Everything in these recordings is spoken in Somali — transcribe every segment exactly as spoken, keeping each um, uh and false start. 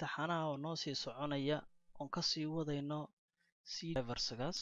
taxanaha oo noo sii soconaya oon ka sii wadayno C driversgaas.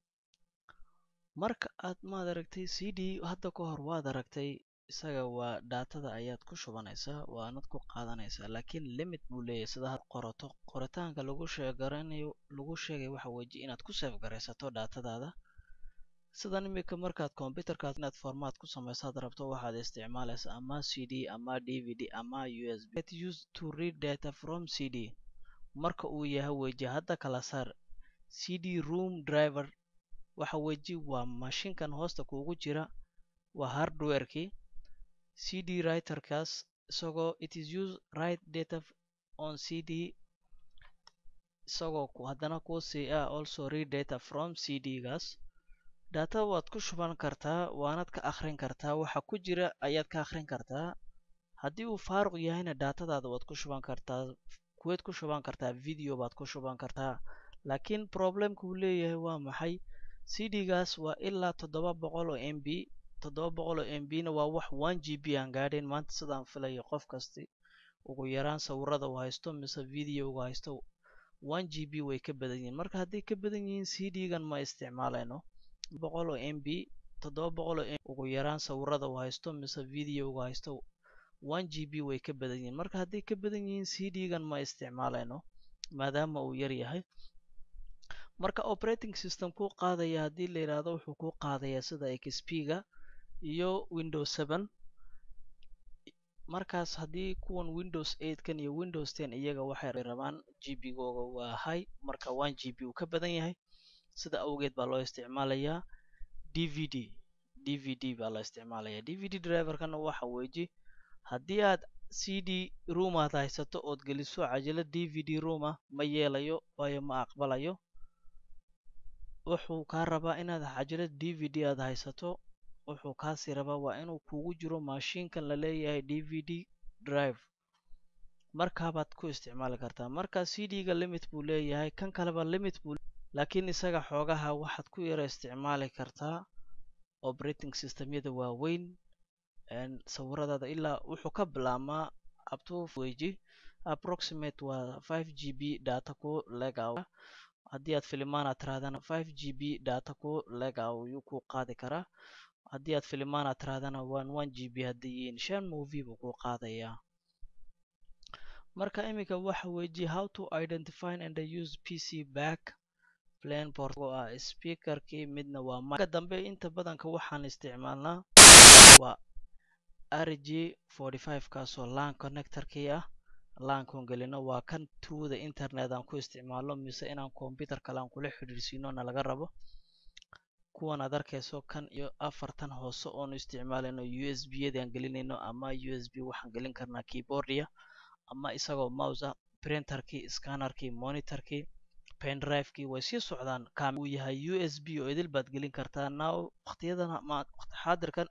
Marka aad maad aragtay C D hadda ka hor waad aragtay isaga waa daatada ayaad ku shubanaysaa waanad ku qaadanaysaa laakiin limit buu leeyahay sida had qorato qoritaanka lagu sheegaranayo lagu sheegay waxa weeye inaad ku save garaysato daatadaada. sidan imika markaad computerkaas inaad format ku samaysaad rabto waxaad isticmaalaysaa ama C D ama D V D ama U S B. Get used to read data from C D marka uu yahay weji hadda kala saar C D room driver waxa weji waa mashiinkan hoosta kuugu jira waa hardware-kii C D writer-kaas isagoo it is used write data on C D isagoo ku haddana ku sii ah also read data from C D-gaas. data waad ku shuban kartaa waanad ka akhrin kartaa waxa ku jira ayaad ka akhrin kartaa haddii uu faaruq yahayna datadaada waad ku shuban kartaa kuweed ku shuban kartaa video baad ku shuban kartaa laakiin problemka uu leeyahay waa maxay C D-gaas waa ilaa toddoba boqol oo M B toddoba boqol oo M B na waa wax one G B aan gaadhayn maanta sidaan filayo qof kasti ugu yaraan sawirada uu haysto mise video uu haysto one G B way ka badan yihiin marka haddii ka badan yihiin C D-gan ma isticmaalayno boqol oo M B toddoba boqol oo ugu yaraan sawirada uu haysto mise video uu haysto one G B way ka badan yihiin marka haddii ka badan yihiin C D-gan ma isticmaalayno maadaama uu yar yahay. marka operating system ku qaadaya haddii la yiraahdo wuxuu ku qaadaya sida X P-ga iyo Windows seven markaas haddii kuwan Windows eight kan iyo Windows ten iyaga waxay rabaan G B-googa waa high marka one G B uu ka badan yahay sida awgeed baa loo isticmaalayaa D V D D V D baa loo isticmaalayaa D V D driver-kana waxa weeye haddii aad C D room aad haysato ood geliso cajalad D V D room ah ma yeelayo waayo ma aqbalayo wuxuu kaa rabaa inaad cajalad D V D aad haysato wuxuu kaasi rabaa waa inuu kugu jiro mashiinkan la leeyahay D V D drive markaabaad ku isticmaali kartaa marka C D-ga limit buu leeyahay kan kaleba limit buu laakiin isaga xoogaha waxaad ku yara isticmaali kartaa operating system-yada waaweyn sawiradaada ilaa wuxuu ka bilaabmaa up to weji approximate waa five G B data ku lega haddii aad filimaan aad tirahdana five G B data ku lega ayuu ku qaadi karaa haddii aad filimaan aad tirahdana one one G B haddii yihiin shan movie buu ku qaadayaa. marka imika waxa weji how to identify and use P C back plan port oo ah speaker-kii midna waa mic dambe inta badanka waxaan isticmaalnaa waa R J forty-five kaasoo LAN connector-kii ah LAN kun gelino waa kan through the internet aan ku isticmaalo mise inaan computer kale aan kula xiriirsiino na laga rabo kuwan aad arkayso kan iyo afartan hoose oon isticmaalayno U S B-yada aan gelinayno ama U S B waxaan gelin karnaa keyboard-ya ama isagoo mouse ah printer-kii scanner-kii monitor-kii pen drive-kii way sii socdaan kaam uu yahay U S B oo idil baad gelin kartaa now waqtiyadan waqti xaadirkan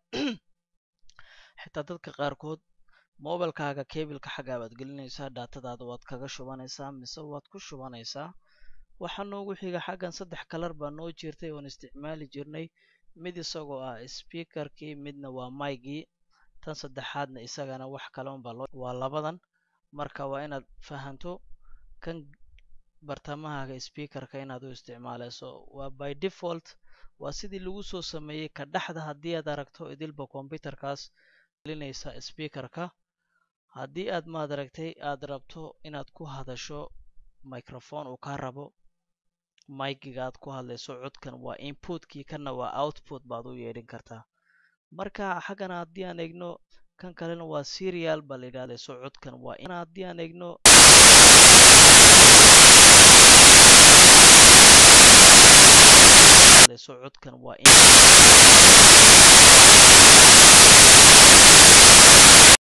xitaa dadka qaarkood mobilkaaga cable-ka xagga baad gelinaysaa datadaada waad kaga shubanaysaa mise waad ku shubanaysaa waxaa noogu xiga xaggan saddex kalar baa noo jirtay oon isticmaali jirnay mid isagoo ah speaker-kii midna waa mic-gii tan saddexaadna isagana wax kale unbaa loo waa labadan marka waa inaad fahanto kan bartamahaaga speaker-ka inaad u isticmaalayso waa by default waa sidii lagu soo sameeyey ka dhaxda haddii aad aragto idilba computerkaas gelinaysa speaker-ka haddii aad maad aragtay aad rabto inaad ku hadasho microphone uu ka rabo mic-giga aad ku hadlayso codkan waa input-kii kana waa output baad u yeedhin kartaa marka xaggana haddii aan eegno kan kalena waa serial baa la yidhahdayso codkan waa in haddii aan eegno codkan waa